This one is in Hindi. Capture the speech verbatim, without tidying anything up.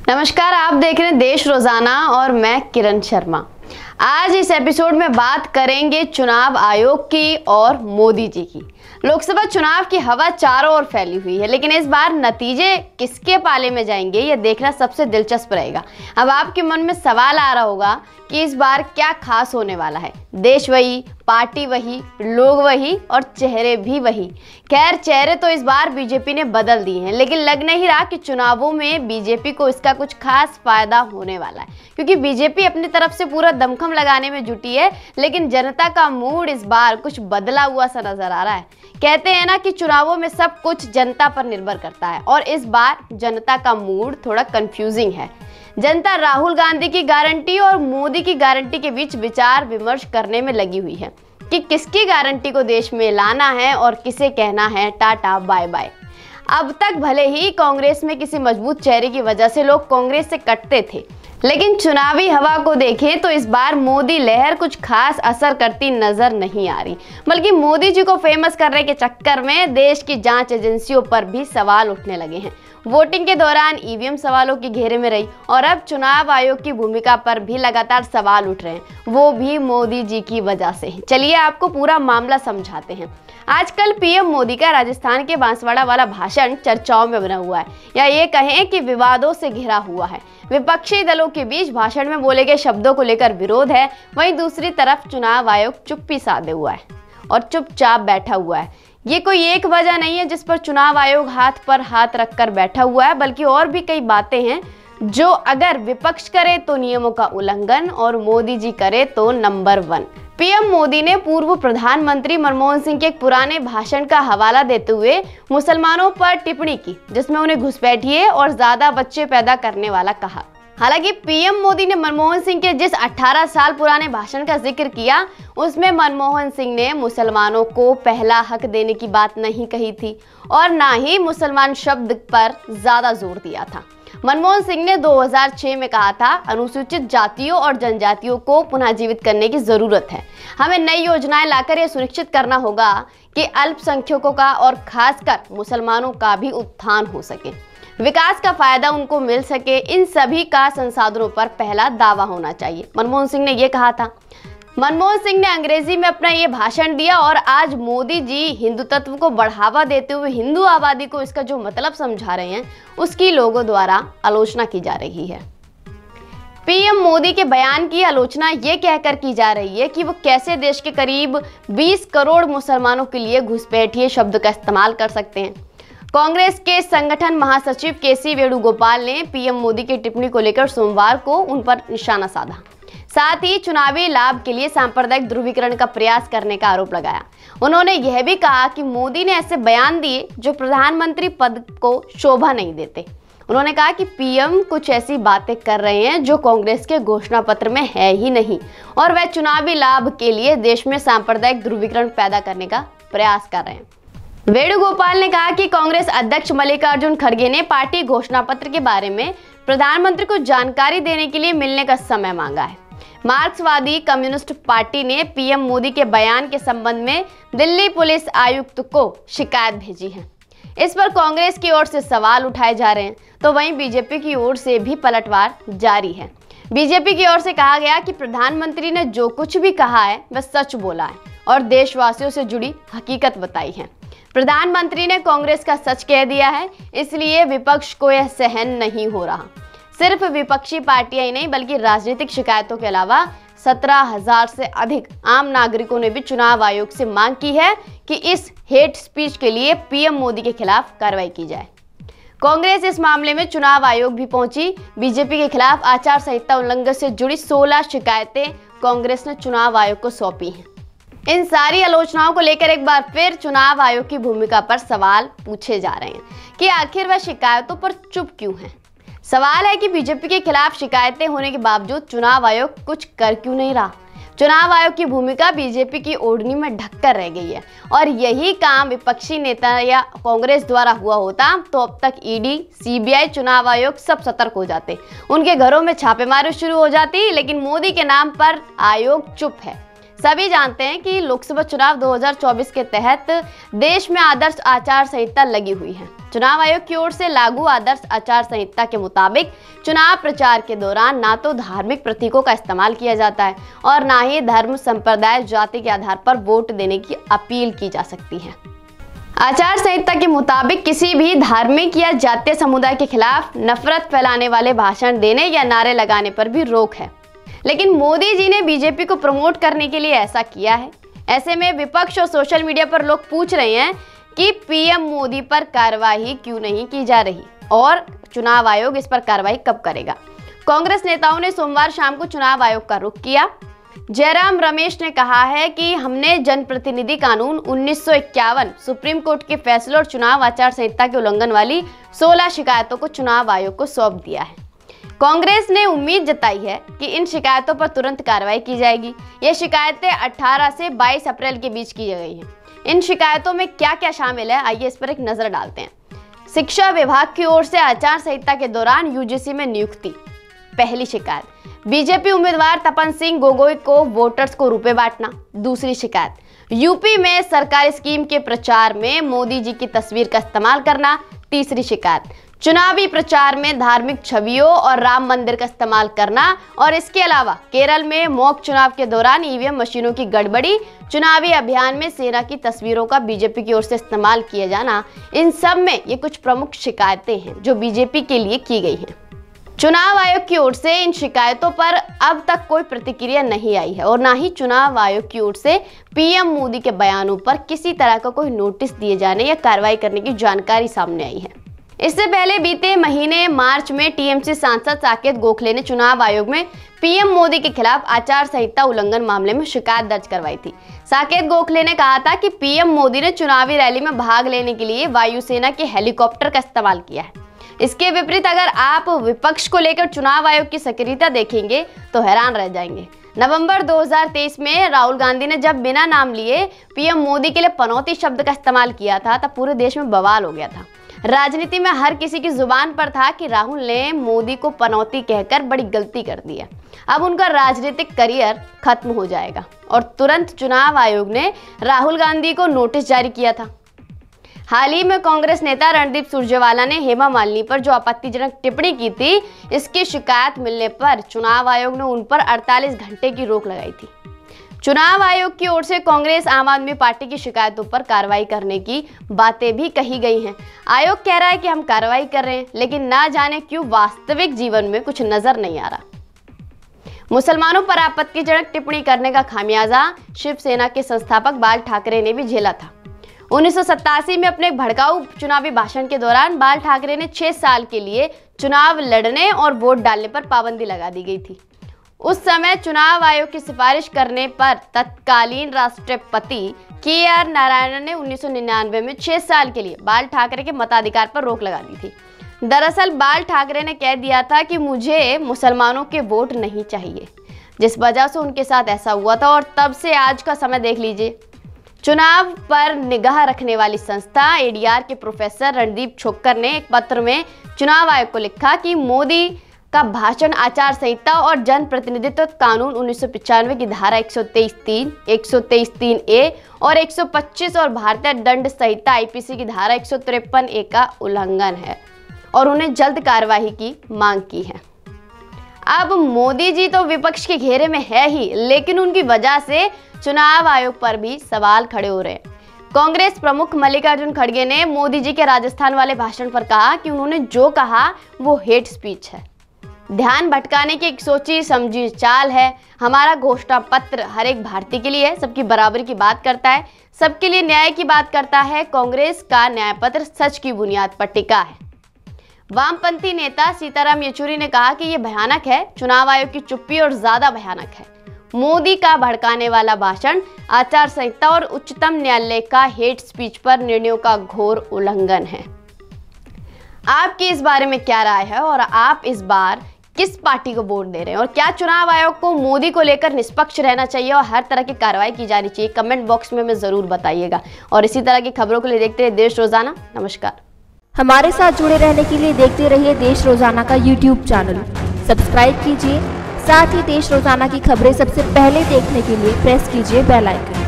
नमस्कार, आप देख रहे हैं देश रोजाना और मैं किरण शर्मा। आज इस एपिसोड में बात करेंगे चुनाव आयोग की और मोदी जी की। लोकसभा चुनाव की हवा चारों ओर फैली हुई है, लेकिन इस बार नतीजे किसके पाले में जाएंगे यह देखना सबसे दिलचस्प रहेगा। अब आपके मन में सवाल आ रहा होगा कि इस बार क्या खास होने वाला है। देश वही, पार्टी वही, लोग वही और चेहरे भी वही। खैर, चेहरे तो इस बार बीजेपी ने बदल दिए हैं, लेकिन लग नहीं रहा कि चुनावों में बीजेपी को इसका कुछ खास फायदा होने वाला है, क्योंकि बीजेपी अपनी तरफ से पूरा दमखम लगाने में जुटी है, लेकिन जनता का मूड इस बार कुछ बदला हुआ सा नजर आ रहा है। कहते हैं ना कि चुनावों में सब कुछ जनता पर निर्भर करता है, और इस बार जनता का मूड थोड़ा कंफ्यूजिंग है। जनता राहुल गांधी की गारंटी और मोदी की गारंटी के बीच विचार विमर्श करने में लगी हुई है कि किसकी गारंटी को देश में लाना है और किसे कहना है टाटा बाय बाय। अब तक भले ही कांग्रेस में किसी मजबूत चेहरे की वजह से लोग कांग्रेस से कटते थे, लेकिन चुनावी हवा को देखें तो इस बार मोदी लहर कुछ खास असर करती नजर नहीं आ रही, बल्कि मोदी जी को फेमस करने के चक्कर में देश की जांच एजेंसियों पर भी सवाल उठने लगे हैं। वोटिंग के दौरान ईवीएम सवालों के घेरे में रही और अब चुनाव आयोग की भूमिका पर भी लगातार सवाल उठ रहे हैं, वो भी मोदी जी की वजह से। चलिए आपको पूरा मामला समझाते हैं। आजकल पीएम मोदी का राजस्थान के बांसवाड़ा वाला भाषण चर्चाओं में बना हुआ है, या ये कहें कि विवादों से घिरा हुआ है। विपक्षी दलों के बीच भाषण में बोले गए शब्दों को लेकर विरोध है, वहीं दूसरी तरफ चुनाव आयोग चुप्पी साधे हुआ है और चुपचाप बैठा हुआ है। ये कोई एक वजह नहीं है जिस पर चुनाव आयोग हाथ पर हाथ रखकर बैठा हुआ है, बल्कि और भी कई बातें हैं जो अगर विपक्ष करे तो नियमों का उल्लंघन और मोदी जी करे तो नंबर वन। पीएम मोदी ने पूर्व प्रधानमंत्री मनमोहन सिंह के एक पुराने भाषण का हवाला देते हुए मुसलमानों पर टिप्पणी की, जिसमें उन्हें घुसपैठिए और ज्यादा बच्चे पैदा करने वाला कहा। हालांकि पीएम मोदी ने मनमोहन सिंह के जिस अठारह साल पुराने भाषण का जिक्र किया, उसमें मनमोहन सिंह ने मुसलमानों को पहला हक देने की बात नहीं कही थी और ना ही मुसलमान शब्द पर ज्यादा जोर दिया था। मनमोहन सिंह ने दो हज़ार छह में कहा था, अनुसूचित जातियों और जनजातियों को पुनः जीवित करने की जरूरत है। हमें नई योजनाएं लाकर यह सुनिश्चित करना होगा कि अल्पसंख्यकों का और खासकर मुसलमानों का भी उत्थान हो सके, विकास का फायदा उनको मिल सके। इन सभी का संसाधनों पर पहला दावा होना चाहिए, मनमोहन सिंह ने यह कहा था। मनमोहन सिंह ने अंग्रेजी में अपना ये भाषण दिया और आज मोदी जी हिंदुत्व को बढ़ावा देते हुए हिंदू आबादी को इसका जो मतलब समझा रहे हैं, उसकी लोगों द्वारा आलोचना की जा रही है। पीएम मोदी के बयान की आलोचना ये कहकर की जा रही है कि वो कैसे देश के करीब बीस करोड़ मुसलमानों के लिए घुसपैठिए शब्द का इस्तेमाल कर सकते हैं। कांग्रेस के संगठन महासचिव के सी वेणुगोपाल ने पीएम मोदी की टिप्पणी को लेकर सोमवार को उन पर निशाना साधा, साथ ही चुनावी लाभ के लिए सांप्रदायिक ध्रुवीकरण का प्रयास करने का आरोप लगाया। उन्होंने यह भी कहा कि मोदी ने ऐसे बयान दिए जो प्रधानमंत्री पद को शोभा नहीं देते। उन्होंने कहा कि पीएम कुछ ऐसी बातें कर रहे हैं जो कांग्रेस के घोषणा पत्र में है ही नहीं, और वह चुनावी लाभ के लिए देश में सांप्रदायिक ध्रुवीकरण पैदा करने का प्रयास कर रहे हैं। वेणुगोपाल ने कहा कि कांग्रेस अध्यक्ष मल्लिकार्जुन खड़गे ने पार्टी घोषणा पत्र के बारे में प्रधानमंत्री को जानकारी देने के लिए मिलने का समय मांगा है। मार्क्सवादी कम्युनिस्ट पार्टी ने पीएम मोदी के बयान के संबंध में दिल्ली पुलिस आयुक्त को शिकायत भेजी है। इस पर कांग्रेस की ओर से सवाल उठाए जा रहे हैं, तो वहीं बीजेपी की ओर से भी पलटवार जारी है। बीजेपी की ओर से कहा गया कि प्रधानमंत्री ने जो कुछ भी कहा है वह सच बोला है और देशवासियों से जुड़ी हकीकत बताई है। प्रधानमंत्री ने कांग्रेस का सच कह दिया है, इसलिए विपक्ष को यह सहन नहीं हो रहा। सिर्फ विपक्षी पार्टियां ही नहीं, बल्कि राजनीतिक शिकायतों के अलावा सत्रह हजार से अधिक आम नागरिकों ने भी चुनाव आयोग से मांग की है कि इस हेट स्पीच के लिए पीएम मोदी के खिलाफ कार्रवाई की जाए। कांग्रेस इस मामले में चुनाव आयोग भी पहुंची। बीजेपी के खिलाफ आचार संहिता उल्लंघन से जुड़ी सोलह शिकायतें कांग्रेस ने चुनाव आयोग को सौंपी हैं। इन सारी आलोचनाओं को लेकर एक बार फिर चुनाव आयोग की भूमिका पर सवाल पूछे जा रहे हैं कि आखिर वह शिकायतों पर चुप क्यों है। सवाल है कि बीजेपी के खिलाफ शिकायतें होने के बावजूद चुनाव आयोग कुछ कर क्यों नहीं रहा। चुनाव आयोग की भूमिका बीजेपी की ओढ़नी में ढककर रह गई है, और यही काम विपक्षी नेता या कांग्रेस द्वारा हुआ होता तो अब तक ईडी, सीबीआई, चुनाव आयोग सब सतर्क हो जाते, उनके घरों में छापेमारी शुरू हो जाती। लेकिन मोदी के नाम पर आयोग चुप है। सभी जानते हैं कि लोकसभा चुनाव दो हज़ार चौबीस के तहत देश में आदर्श आचार संहिता लगी हुई है। चुनाव आयोग की ओर से लागू आदर्श आचार संहिता के मुताबिक चुनाव प्रचार के दौरान ना तो धार्मिक प्रतीकों का इस्तेमाल किया जाता है और ना ही धर्म, संप्रदाय, जाति के आधार पर वोट देने की अपील की जा सकती है। आचार संहिता के मुताबिक किसी भी धार्मिक या जातीय समुदाय के खिलाफ नफरत फैलाने वाले भाषण देने या नारे लगाने पर भी रोक है। लेकिन मोदी जी ने बीजेपी को प्रमोट करने के लिए ऐसा किया है। ऐसे में विपक्ष और सोशल मीडिया पर लोग पूछ रहे हैं कि पीएम मोदी पर कार्रवाई क्यों नहीं की जा रही और चुनाव आयोग इस पर कार्रवाई कब करेगा। कांग्रेस नेताओं ने सोमवार शाम को चुनाव आयोग का रुख किया। जयराम रमेश ने कहा है कि हमने जनप्रतिनिधि कानून उन्नीस सौ इक्यावन, सुप्रीम कोर्ट के फैसले और चुनाव आचार संहिता के उल्लंघन वाली सोलह शिकायतों को चुनाव आयोग को सौंप दिया है। कांग्रेस ने उम्मीद जताई है कि इन शिकायतों पर तुरंत कार्रवाई की जाएगी। ये शिकायतें अठारह से बाईस अप्रैल के बीच की गई हैं। इन शिकायतों में क्या क्या शामिल है, आइए इस पर एक नजर डालते हैं। शिक्षा विभाग की ओर से आचार संहिता के दौरान यूजीसी में नियुक्ति। पहली शिकायत, बीजेपी उम्मीदवार तपन सिंह गोगोई को वोटर्स को रुपए बांटना। दूसरी शिकायत, यूपी में सरकारी स्कीम के प्रचार में मोदी जी की तस्वीर का इस्तेमाल करना। तीसरी शिकायत, चुनावी प्रचार में धार्मिक छवियों और राम मंदिर का इस्तेमाल करना। और इसके अलावा केरल में मॉक चुनाव के दौरान ईवीएम मशीनों की गड़बड़ी, चुनावी अभियान में सेना की तस्वीरों का बीजेपी की ओर से इस्तेमाल किया जाना। इन सब में ये कुछ प्रमुख शिकायतें हैं जो बीजेपी के लिए की गई हैं। चुनाव आयोग की ओर से इन शिकायतों पर अब तक कोई प्रतिक्रिया नहीं आई है और ना ही चुनाव आयोग की ओर से पीएम मोदी के बयानों पर किसी तरह का कोई नोटिस दिए जाने या कार्रवाई करने की जानकारी सामने आई है। इससे पहले बीते महीने मार्च में टीएमसी सांसद साकेत गोखले ने चुनाव आयोग में पीएम मोदी के खिलाफ आचार संहिता उल्लंघन मामले में शिकायत दर्ज करवाई थी। साकेत गोखले ने कहा था कि पीएम मोदी ने चुनावी रैली में भाग लेने के लिए वायुसेना के हेलीकॉप्टर का इस्तेमाल किया है। इसके विपरीत अगर आप विपक्ष को लेकर चुनाव आयोग की सक्रियता देखेंगे तो हैरान रह जाएंगे। नवंबर दो हज़ार तेईस में राहुल गांधी ने जब बिना नाम लिए पीएम मोदी के लिए पनौती शब्द का इस्तेमाल किया था तब पूरे देश में बवाल हो गया था। राजनीति में हर किसी की जुबान पर था कि राहुल ने मोदी को पनौती कहकर बड़ी गलती कर दी है। अब उनका राजनीतिक करियर खत्म हो जाएगा और तुरंत चुनाव आयोग ने राहुल गांधी को नोटिस जारी किया था। हाल ही में कांग्रेस नेता रणदीप सुरजेवाला ने हेमा मालिनी पर जो आपत्तिजनक टिप्पणी की थी, इसकी शिकायत मिलने पर चुनाव आयोग ने उन पर अड़तालीस घंटे की रोक लगाई थी। चुनाव आयोग की ओर से कांग्रेस, आम आदमी पार्टी की शिकायतों पर कार्रवाई करने की बातें भी कही गई हैं। आयोग कह रहा है कि हम कार्रवाई कर रहे हैं, लेकिन ना जाने क्यों वास्तविक जीवन में कुछ नजर नहीं आ रहा। मुसलमानों पर आपत्तिजनक टिप्पणी करने का खामियाजा शिवसेना के संस्थापक बाल ठाकरे ने भी झेला था। उन्नीस सौ सत्तासी में अपने भड़काऊ चुनावी भाषण के दौरान बाल ठाकरे ने छह साल के लिए चुनाव लड़ने और वोट डालने पर पाबंदी लगा दी गई थी। उस समय चुनाव आयोग की सिफारिश करने पर तत्कालीन राष्ट्रपति के आर नारायणन ने उन्नीस सौ निन्यानवे में छह साल के लिए बाल ठाकरे के मताधिकार पर रोक लगा दी थी। दरअसल बाल ठाकरे ने कह दिया था कि मुझे मुसलमानों के वोट नहीं चाहिए, जिस वजह से उनके साथ ऐसा हुआ था और तब से आज का समय देख लीजिए। चुनाव पर निगाह रखने वाली संस्था एडीआर के प्रोफेसर रणदीप छोक्कर ने एक पत्र में चुनाव आयोग को लिखा कि मोदी का भाषण आचार संहिता और जन प्रतिनिधित्व कानून उन्नीस सौ पचानवे की धारा एक सौ तेईस तीन, एक सौ तेईस तीन ए और एक सौ पच्चीस और भारतीय दंड संहिता आईपीसी की धारा एक सौ तिरपन ए का उल्लंघन है और उन्हें जल्द कार्यवाही की मांग की है। अब मोदी जी तो विपक्ष के घेरे में है ही, लेकिन उनकी वजह से चुनाव आयोग पर भी सवाल खड़े हो रहे हैं। कांग्रेस प्रमुख मल्लिकार्जुन खड़गे ने मोदी जी के राजस्थान वाले भाषण पर कहा कि उन्होंने जो कहा वो हेट स्पीच है, ध्यान भटकाने की एक सोची समझी चाल है। हमारा घोषणा पत्र हर एक भारतीय के लिए है, सबकी बराबरी की बात करता है, सबके लिए न्याय की बात करता है। कांग्रेस का न्याय पत्र सच की बुनियाद पर टिका है। वामपंथी नेता सीताराम येचुरी ने कहा कि यह भयानक है, चुनाव आयोग की चुप्पी और ज्यादा भयानक है। मोदी का भड़काने वाला भाषण आचार संहिता और उच्चतम न्यायालय का हेट स्पीच पर निर्णयों का घोर उल्लंघन है। आपकी इस बारे में क्या राय है और आप इस बार किस पार्टी को वोट दे रहे हैं और क्या चुनाव आयोग को मोदी को लेकर निष्पक्ष रहना चाहिए और हर तरह की कार्रवाई की जानी चाहिए? कमेंट बॉक्स में हमें जरूर बताइएगा और इसी तरह की खबरों के लिए देखते रहिए देश रोजाना। नमस्कार। हमारे साथ जुड़े रहने के लिए देखते रहिए देश रोजाना का यूट्यूब चैनल। सब्सक्राइब कीजिए, साथ ही देश रोजाना की खबरें सबसे पहले देखने के लिए प्रेस कीजिए बेल आइकन।